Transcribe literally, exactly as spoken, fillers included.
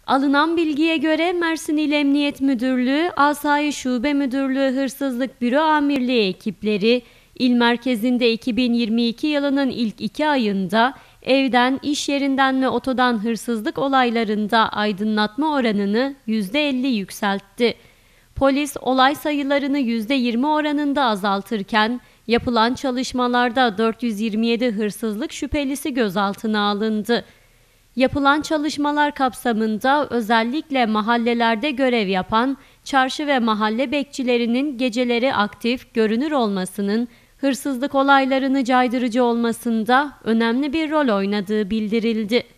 Alınan bilgiye göre Mersin İl Emniyet Müdürlüğü, Asayiş Şube Müdürlüğü Hırsızlık Büro Amirliği ekipleri, il merkezinde iki bin yirmi iki yılının ilk iki ayında evden, iş yerinden ve otodan hırsızlık olaylarında aydınlatma oranını yüzde elli yükseltti. Polis olay sayılarını yüzde yirmi oranında azaltırken, yapılan çalışmalarda dört yüz yirmi yedi hırsızlık şüphelisi gözaltına alındı. Yapılan çalışmalar kapsamında özellikle mahallelerde görev yapan çarşı ve mahalle bekçilerinin geceleri aktif, görünür olmasının hırsızlık olaylarını caydırıcı olmasında önemli bir rol oynadığı bildirildi.